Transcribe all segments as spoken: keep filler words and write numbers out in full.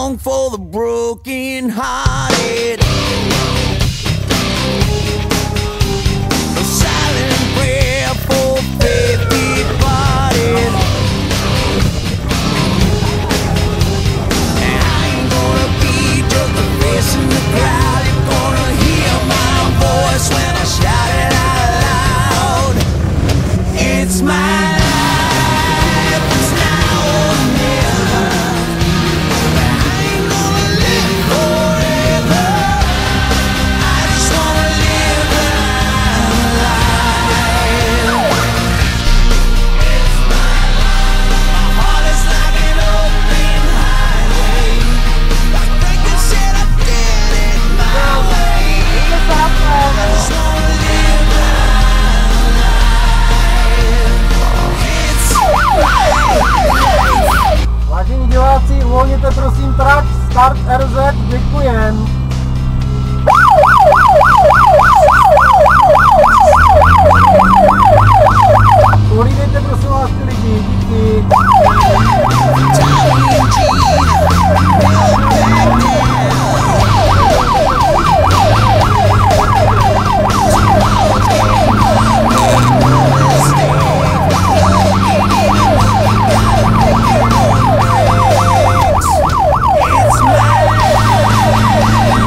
song for the broken hearted. A silent prayer for faith departed. And I ain't gonna be just a face in the crowd. You're gonna hear my voice when I shout it out loud. It's my life, it's now or never. I ain't gonna live forever. I just wanna live my life. It's my life. My heart is like an open highway. Like Franklin said, I did it my way. I just wanna live my life. Vážení diváci, uvolněte prosím trať, start R Z, děkujem. Uhlídejte prosím vás ty lidi, díky. It's my life.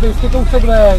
to ještě kousek vej.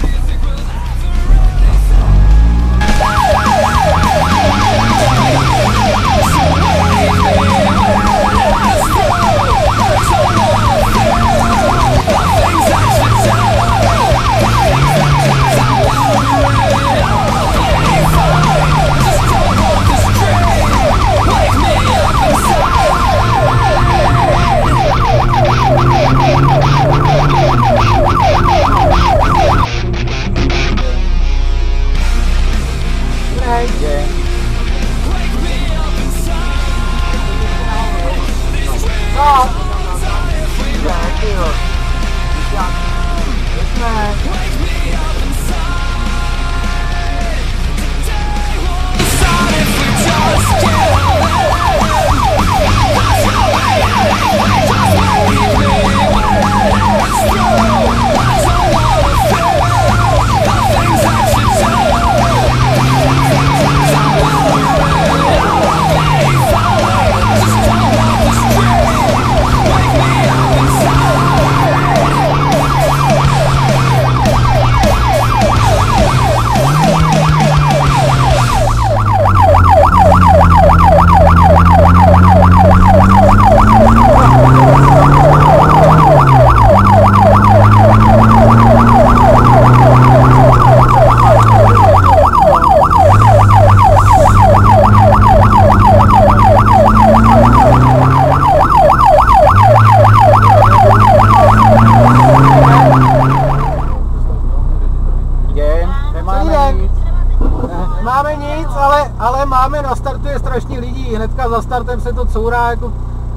Nemáme nic, ale, ale máme, na startu je strašně lidí, hnedka za startem se to courá, jako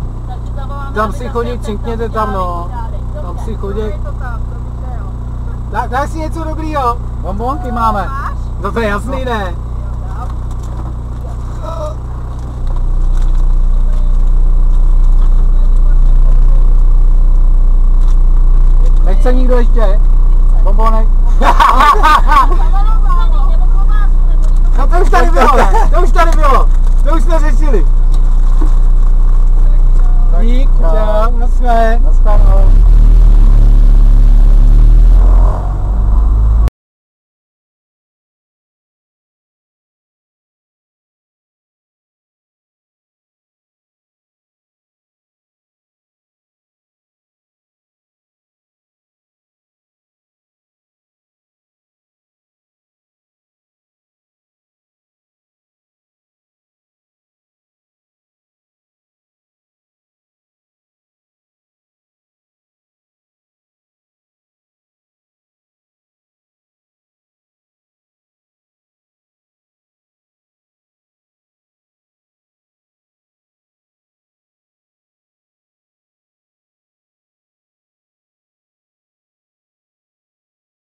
tam si chodí, cinkněte tam, no, tam si chodí. Dá, daj si něco dobrýho, bombonky máme, no to je jasný, ne? Nechce nikdo ještě? Bombonek? No to už tady bylo, to už tady bylo, to už jsme řešili. Dík, čau, nasme.